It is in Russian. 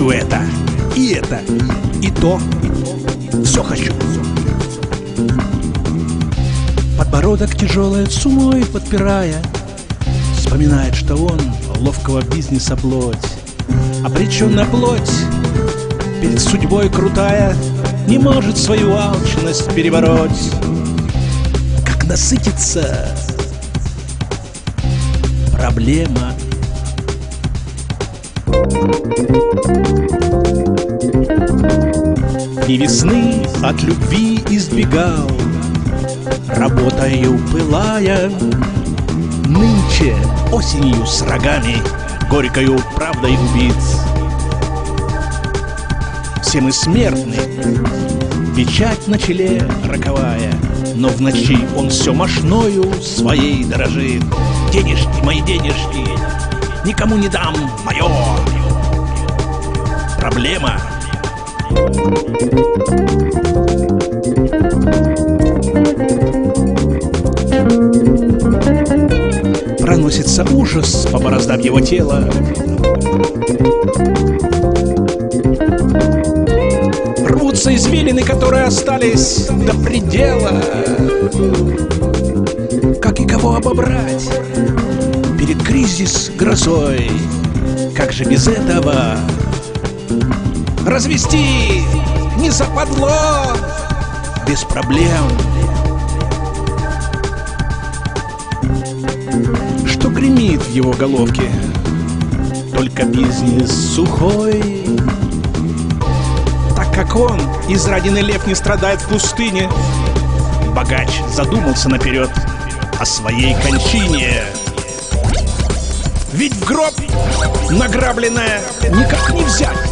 хочу это, и то, все хочу. Подбородок тяжелой сумой подпирая, вспоминает, что он ловкого бизнеса плоть. Обреченная плоть, перед судьбой крутая, не может свою алчность перебороть. Как насытиться? Проблема. Дни весны от любви избегал, работаю пылая. Нынче осенью с рогами, горькою правдой убийц. Все мы смертны, печать на челе роковая, но в ночи он все мошною своей дорожит. Денежки, мои денежки, никому не дам, мое. Проблема. Проносится ужас по бороздам его тела. Рвутся извилины, которые остались до предела. Как и кого обобрать перед кризис грозой? Как же без этого? Развести не западло, без проблем. Что гремит в его головке? Только бизнес сухой. Так как он, израненный лев, не страдает в пустыне, богач задумался наперед о своей кончине. Ведь в гроб награбленное никак не взять.